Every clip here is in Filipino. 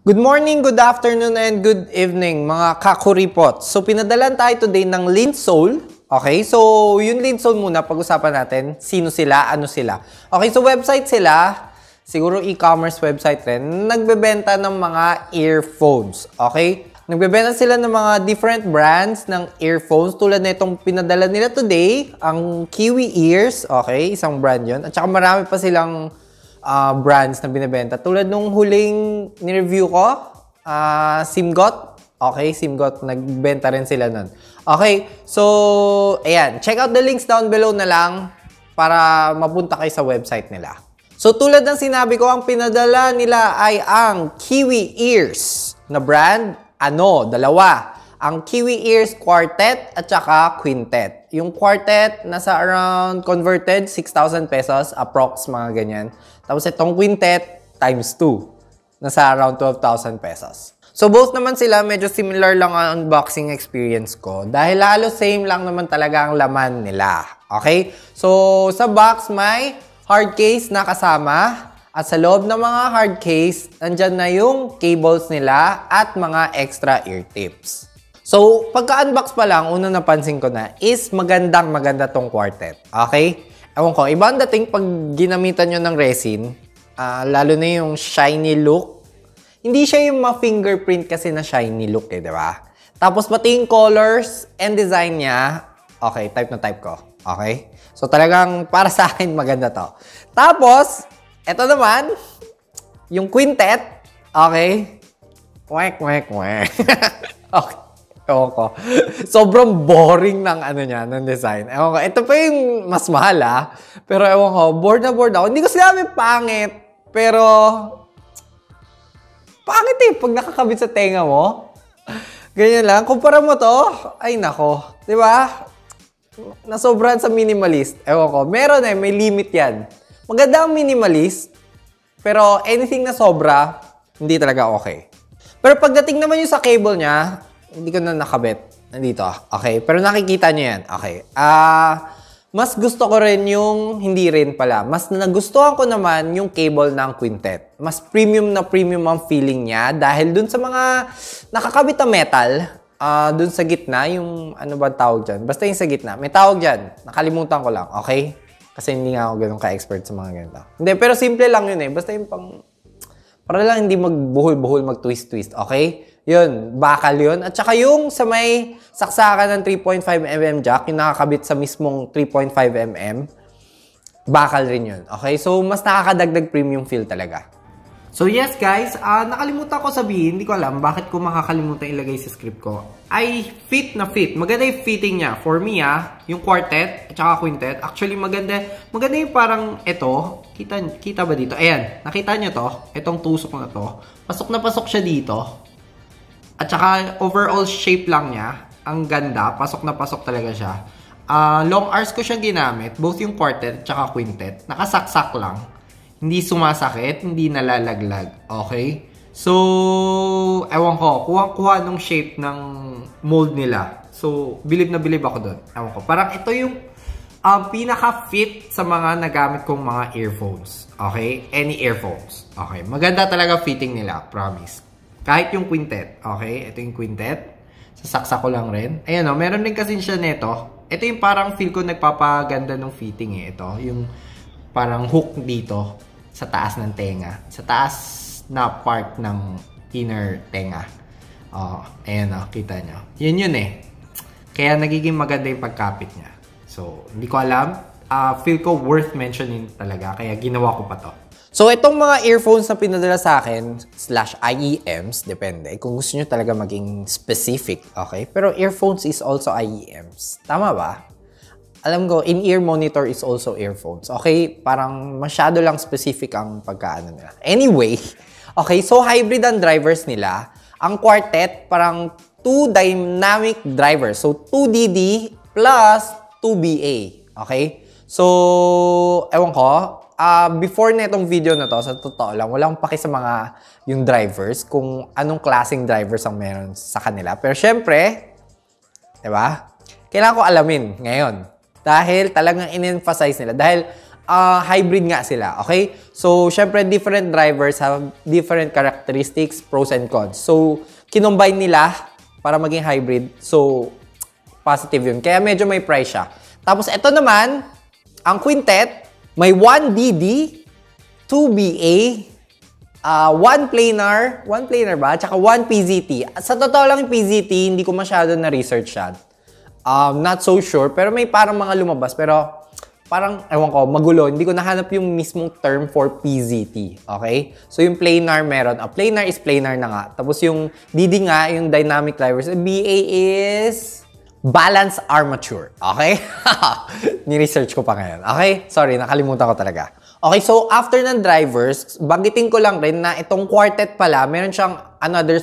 Good morning, good afternoon, and good evening mga kakuripot. So, pinadalan tayo today ng Linsole. Okay, so yung Linsole muna, pag-usapan natin. Sino sila, ano sila. Okay, so website sila. Siguro e-commerce website rin. Nagbebenta ng mga earphones. Okay? Nagbebenta sila ng mga different brands ng earphones. Tulad na itong pinadala nila today, ang Kiwi Ears. Okay, isang brand yun. At saka marami pa silang brands na binibenta. Tulad nung huling ni-review ko, Simgot. Okay, Simgot. Nagbenta rin sila nun. Okay, so, ayan. Check out the links down below na lang para mapunta kayo sa website nila. So, tulad ng sinabi ko, ang pinadala nila ay ang Kiwi Ears na brand. Dalawa. Ang Kiwi Ears Quartet at saka Quintet. Yung Quartet, nasa around converted, 6,000 pesos, approx, mga ganyan. Tapos itong Quintet, times 2. Nasa around 12,000 pesos. So, both naman sila, medyo similar lang ang unboxing experience ko. Dahil halos same lang naman talaga ang laman nila. Okay? So, sa box, may hard case na kasama. At sa loob ng mga hard case, nandyan na yung cables nila at mga extra ear tips. So, pagka-unbox pa lang, unang napansin ko na is maganda tong Quartet. Okay? Ewan ko, iba ang dating pag ginamitan nyo ng resin, lalo na yung shiny look. Hindi siya yung ma-fingerprint kasi na shiny look di ba? Tapos pati yung colors and design niya, okay, type na type ko. Okay? So, talagang para sa akin maganda to. Tapos, eto naman, yung Quintet, okay? Wek. Okay. Ewan ko. Sobrang boring ng ng design. Ewan ko. Ito pa yung mas mahal Pero ewan ko, bored na bored ako. Hindi ko sinabi pangit. Pero, pangit pag nakakabit sa tenga mo. Ganyan lang. Kumpara mo to, ay nako. Diba? Nasobrahan sa minimalist. Ewan ko. Meron may limit yan. Maganda ang minimalist. Pero anything na sobra, hindi talaga okay. Pero pagdating naman yung sa cable niya, hindi ko na nakabit. Nandito. Okay. Pero nakikita nyo yan. Okay. Mas gusto ko rin yung hindi rin pala. Mas nagustuhan ko naman yung cable ng Quintet. Mas premium na premium ang feeling niya. Dahil dun sa mga nakakabit na metal, dun sa gitna, yung ano ba tawag dyan? Basta yung sa gitna. May tawag dyan. Nakalimutan ko lang. Okay? Kasi hindi nga ako ganun ka-expert sa mga ganito. Hindi, pero simple lang yun Basta yung pang... Para lang hindi magbuhol-buhol, mag-twist-twist. Okay? Yun, bakal yun. At saka yung sa may saksakan ng 3.5mm jack, yung nakakabit sa mismong 3.5mm, bakal rin yun. Okay? So, mas nakakadagdag premium feel talaga. So, yes guys, nakalimutan ko sabihin, hindi ko alam bakit ko makakalimutan ilagay sa script ko. Ay fit na fit. Maganda yung fitting niya. For me, yung Quartet at saka Quintet, actually maganda yung parang ito. Kita ba dito? Ayan, nakita nyo to? Itong tusok na to. Pasok na pasok siya dito. At saka overall shape lang niya. Ang ganda. Pasok na pasok talaga siya. Long hours ko siyang ginamit. Both yung Quartet at saka Quintet. Nakasaksak lang. Hindi sumasakit. Hindi nalalaglag. Okay? So, ewan ko. Kuha nung shape ng mold nila. So, bilib na bilib ako doon. Ewan ko. Parang ito yung pinaka-fit sa mga nagamit kong mga earphones. Okay? Any earphones. Okay? Maganda talaga fitting nila. Promise. Kahit yung Quintet. Okay? Ito yung Quintet. Sasaksa ko lang rin. Ayan meron din kasi siya neto. Ito yung parang feel ko nagpapaganda ng fitting Ito. Yung parang hook dito sa taas ng tenga. Sa taas na part ng inner tenga. Ayan kita nyo. Yun Kaya nagiging maganda yung pagkapit niya. So, hindi ko alam. Feel ko worth mentioning talaga. Kaya ginawa ko pa to. So, itong mga earphones na pinadala sa akin, /IEMs, depende. Kung gusto nyo talaga maging specific, okay? Pero earphones is also IEMs. Tama ba? Alam ko, in-ear monitor is also earphones. Okay? Parang masyado lang specific ang pagkaano nila. Anyway, okay, so hybrid ang drivers nila. Ang Quartet, parang 2 dynamic drivers. So, 2DD plus 2BA. Okay? So, ewan ko, before na itong video na to, sa totoo lang, wala akong paki sa mga yung drivers, kung anong klaseng drivers ang meron sa kanila. Pero syempre, diba? Kailangan ko alamin ngayon. Dahil talagang in-emphasize nila. Dahil hybrid nga sila, okay? So, syempre, different drivers have different characteristics, pros and cons. So, kinombine nila para maging hybrid. So, positive yun. Kaya medyo may price siya. Tapos, ito naman, ang Quintet, may 1DD, 2BA, 1 planar ba? Tsaka 1 PZT. Sa totoo lang yung PZT, hindi ko masyado na-research yan. Not so sure, pero may parang mga lumabas. Pero parang, ewan ko, magulo. Hindi ko nahanap yung mismong term for PZT. Okay? So, yung planar meron. Planar is planar na nga. Tapos yung DD nga, yung dynamic drivers. BA is balance armature. Okay? Ni-research ko pa ngayon. Okay? Sorry, nakalimutan ko talaga. Okay, so after ng drivers, banggitin ko lang rin na itong Quartet pala, meron siyang another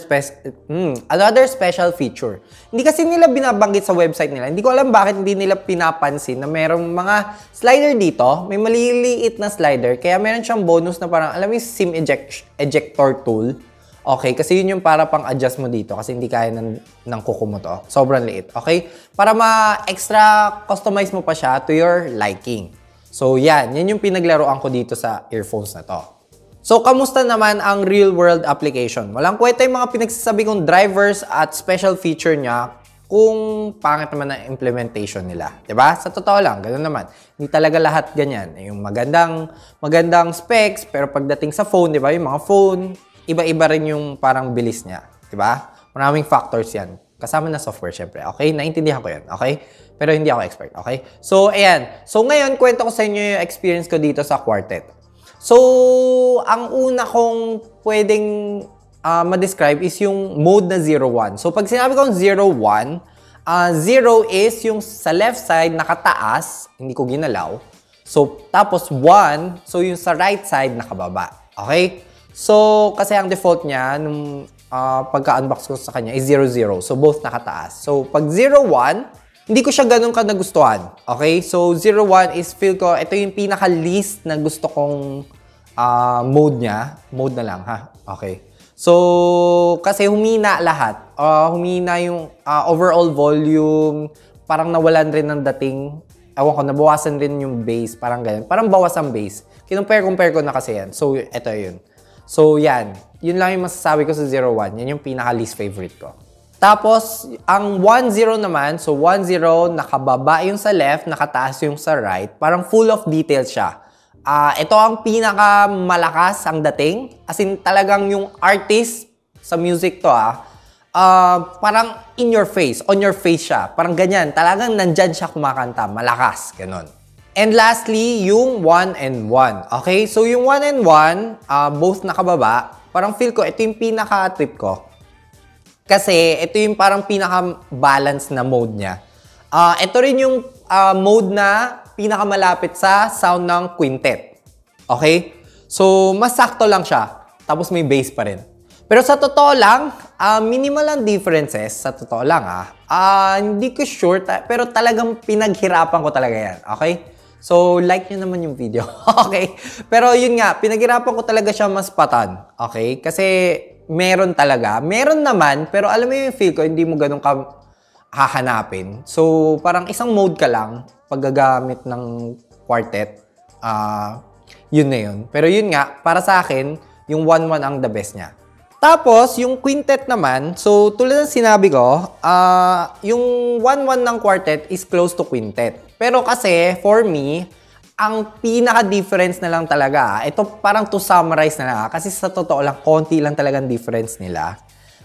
special feature. Hindi kasi nila binabanggit sa website nila. Hindi ko alam bakit hindi nila pinapansin na merong mga slider dito. May maliliit na slider. Kaya meron siyang bonus na parang, alam mo yung SIM ejector tool. Okay, kasi yun yung para pang adjust mo dito kasi hindi kaya ng kuko mo to. Sobrang liit. Okay? Para ma-extra customize mo pa siya to your liking. So, yan yung pinaglaruan ko dito sa earphones na to. So, kamusta naman ang real-world application? Walang kwenta yung mga pinagsasabi kong drivers at special feature niya kung pangit naman ang implementation nila. Diba? Sa totoo lang, ganoon naman. Hindi talaga lahat ganyan. Yung magandang specs, pero pagdating sa phone, diba? Yung mga phone, iba-iba rin yung parang bilis niya. Diba? Maraming factors yan. Kasama na software, syempre. Okay? Naintindihan ko yan. Okay? Pero hindi ako expert, okay? So, ayan. So, ngayon, kwento ko sa inyo yung experience ko dito sa Quartet. So, ang una kong pwedeng ma-describe is yung mode na 0-1. So, pag sinabi kong 0-1, 0 is yung sa left side nakataas, hindi ko ginalaw. So, tapos 1, so yung sa right side nakababa. Okay? So, kasi ang default niya, nung pagka-unbox ko sa kanya is 0-0. So, both nakataas. So, pag 0-1, hindi ko siya ganun ka nagustuhan. Okay? So, 0-1 is feel ko, ito yung pinaka-least na gusto kong mode niya. Mode na lang, ha? Okay. So, kasi humina lahat. Humina yung overall volume. Parang nawalan rin ng dating. Ewan ko, nabawasan rin yung bass. Parang ganyan. Parang bawas ang bass. Compare ko na kasi yan. So, ito yun. So, yan. Yun lang yung masasabi ko sa 0-1. Yan yung pinaka-least favorite ko. Tapos, ang 1-0 naman, so 1-0, nakababa yung sa left, nakataas yung sa right. Parang full of details siya. Ito ang pinakamalakas ang dating. As in, talagang yung artist sa music to, parang in your face, on your face siya. Parang ganyan, talagang nandyan siya kumakanta, malakas, ganun. And lastly, yung 1 and 1. Okay, so yung 1 and 1, both nakababa. Parang feel ko, ito yung pinaka-trip ko. Kasi ito yung parang pinaka-balance na mode niya. Ito rin yung mode na pinakamalapit sa sound ng Quintet. Okay? So, mas sakto lang siya. Tapos may bass pa rin. Pero sa totoo lang, minimal ang differences. Sa totoo lang, hindi ko sure. Pero talagang pinaghirapan ko talaga yan. Okay? So, like nyo naman yung video. Okay? Pero yun nga, pinaghirapan ko talaga siya mas patan. Okay? Kasi meron talaga. Meron naman, pero alam mo yung feel ko, hindi mo ganun ka hahanapin. So, parang isang mode ka lang paggagamit ng Quartet. Yun na yun. Pero yun nga, para sa akin, yung 1-1 ang the best niya. Tapos, yung Quintet naman, so tulad ng sinabi ko, yung 1-1 ng Quartet is close to Quintet. Pero kasi, for me, ang pinaka-difference na lang talaga, ito parang to summarize na lang, kasi sa totoo lang, konti lang talagang difference nila.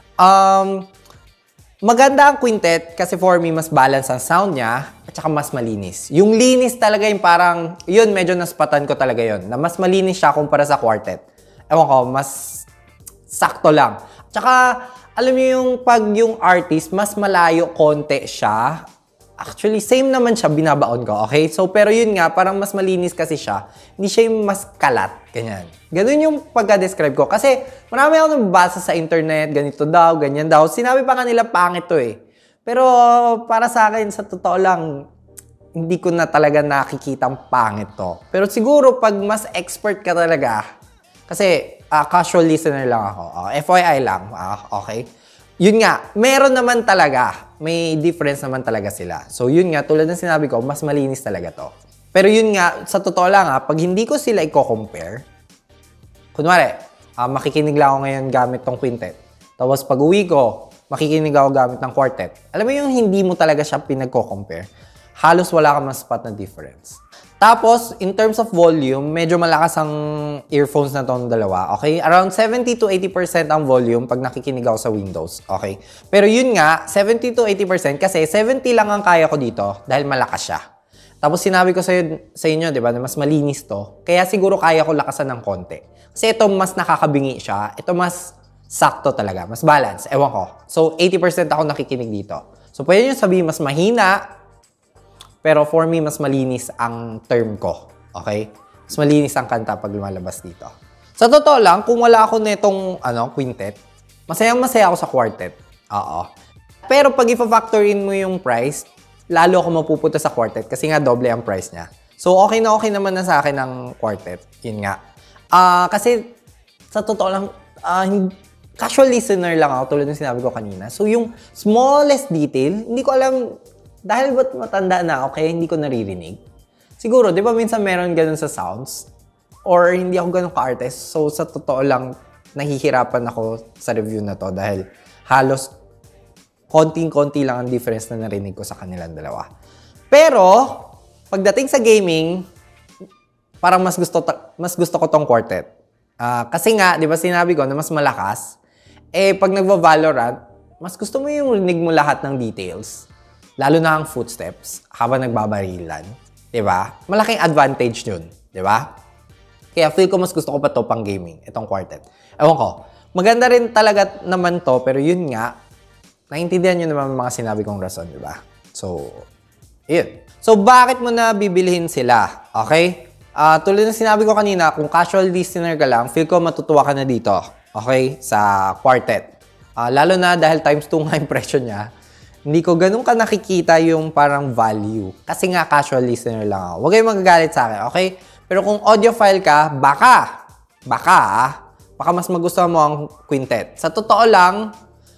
Maganda ang Quintet kasi for me, mas balance ang sound niya at saka mas malinis. Yung linis talaga yung parang, yun, medyo naspatan ko talaga yun, na mas malinis siya kumpara sa Quartet. Ewan ko, mas sakto lang. Tsaka, alam niyo yung pag yung artist, mas malayo konti siya. Actually, same naman siya, binabaon ko, okay? So, pero yun nga, parang mas malinis kasi siya. Hindi siya yung mas kalat, ganyan. Ganun yung pagka-describe ko. Kasi, marami ako nabasa sa internet, ganito daw, ganyan daw. Sinabi pa kanila, pangit to eh. Pero, para sa akin, sa totoo lang, hindi ko na talaga nakikitang pangit to. Pero siguro, pag mas expert ka talaga, kasi, casual listener lang ako. FYI lang, okay? Yun nga, meron naman talaga. May difference naman talaga sila. So, yun nga, tulad ng sinabi ko, mas malinis talaga to. Pero yun nga, sa totoo lang pag hindi ko sila i-compare, kunwari, makikinig lang ako ngayon gamit tong quintet. Tapos pag uwi ko, makikinig ako gamit ng quartet. Alam mo yung hindi mo talaga siya pinagko-compare. Halos wala kang ma-spot na difference. Tapos, in terms of volume, medyo malakas ang earphones na itong dalawa. Okay? Around 70 to 80% ang volume pag nakikinig ako sa Windows. Okay? Pero yun nga, 70 to 80% kasi 70 lang ang kaya ko dito dahil malakas siya. Tapos sinabi ko sa inyo, di ba, na mas malinis to. Kaya siguro kaya ko lakasan ng konti. Kasi ito mas nakakabingi siya. Ito mas sakto talaga. Mas balance. Ewan ko. So, 80% ako nakikinig dito. So, pwede nyo sabihin mas mahina. Pero for me, mas malinis ang term ko. Okay? Mas malinis ang kanta pag lumalabas dito. Sa totoo lang, kung wala ako netong quintet, masayang-masaya ako sa quartet. Oo. Pero pag i-factor in mo yung price, lalo ako mapupunta sa quartet kasi nga doble ang price niya. So, okay naman na sa akin ang quartet. Yun nga. Kasi, sa totoo lang, casual listener lang ako tulad ng sinabi ko kanina. So, yung smallest detail, hindi ko alam. Dahil ba't matanda na ako, kaya hindi ko naririnig? Siguro, di ba minsan meron ganun sa sounds? Or hindi ako ganun ka-artist. So, sa totoo lang, nahihirapan ako sa review na to dahil halos konting-konti lang ang difference na narinig ko sa kanilang dalawa. Pero, pagdating sa gaming, parang mas gusto ko tong quartet. Kasi nga, di ba sinabi ko na mas malakas, pag nagva-Valorant, mas gusto mo yung rinig mo lahat ng details. Lalo na ang footsteps habang nagbabarilan. Diba? Malaking advantage yun. Diba? Kaya feel ko mas gusto ko pa to pang gaming. Itong quartet. Ewan ko. Maganda rin talaga naman to. Pero yun nga, naiintindihan nyo naman mga sinabi kong rason. Diba? So, yun. So, bakit mo na bibilihin sila? Okay? Tulad ng sinabi ko kanina, kung casual listener ka lang, feel ko matutuwa ka na dito. Okay? Sa quartet. Lalo na dahil times 2 nga impression niya. Hindi ko ganun ka nakikita yung parang value. Kasi nga casual listener lang ako. Huwag kayong magagalit sa akin, okay? Pero kung audiophile ka, baka mas magustuhan mo ang quintet. Sa totoo lang,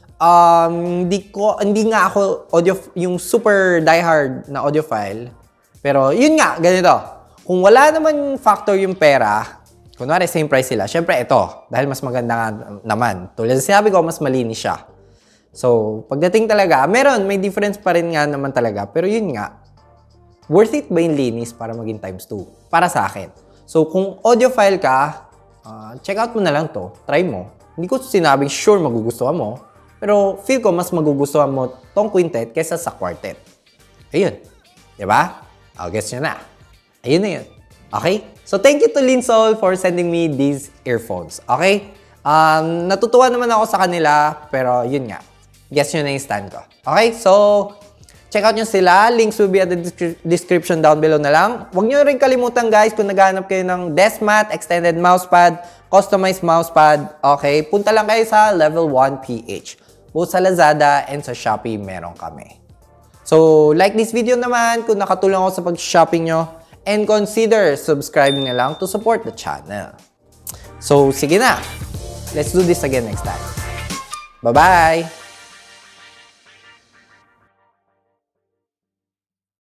hindi nga ako yung super diehard na audiophile. Pero yun nga, ganito. Kung wala naman factor yung pera, kunwari same price sila, syempre ito, dahil mas maganda nga naman. Tulad sa sinabi ko, mas malinis siya. So, pagdating talaga, may difference pa rin nga naman talaga. Pero yun nga, worth it ba yung linis para maging times 2? Para sa akin. So, kung audiophile ka, check out mo na lang to. Try mo. Hindi ko sinabing sure magugustuhan mo. Pero feel ko mas magugustuhan mo tong quintet kaysa sa quartet. Ayun. Diba? Guess nyo na. Ayun na yun. Okay? So, thank you to Linsol for sending me these earphones. Okay? Natutuwa naman ako sa kanila, pero yun nga. Guess nyo na yung stand ko. Okay? So, check out nyo sila. Links will be at the description down below na lang. Huwag nyo rin kalimutan guys kung naghahanap kayo ng desk mat, extended mousepad, customized mousepad. Okay? Punta lang kayo sa Level 1 PH. Both sa Lazada and sa Shopee meron kami. So, like this video naman kung nakatulong ako sa pag-shopping nyo. And consider subscribing na lang to support the channel. So, sige na. Let's do this again next time. Bye-bye!